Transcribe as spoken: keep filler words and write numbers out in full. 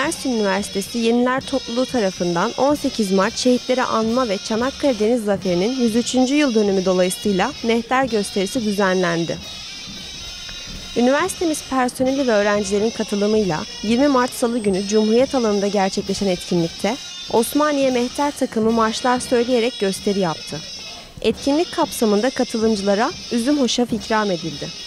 Mersin Üniversitesi Yeniler Topluluğu tarafından on sekiz Mart Şehitleri Anma ve Çanakkale Deniz Zaferi'nin yüz üçüncü yıl dönümü dolayısıyla mehter gösterisi düzenlendi. Üniversitemiz personeli ve öğrencilerin katılımıyla yirmi Mart Salı günü Cumhuriyet Alanı'nda gerçekleşen etkinlikte Osmaniye Mehter takımı marşlar söyleyerek gösteri yaptı. Etkinlik kapsamında katılımcılara üzüm hoşaf ikram edildi.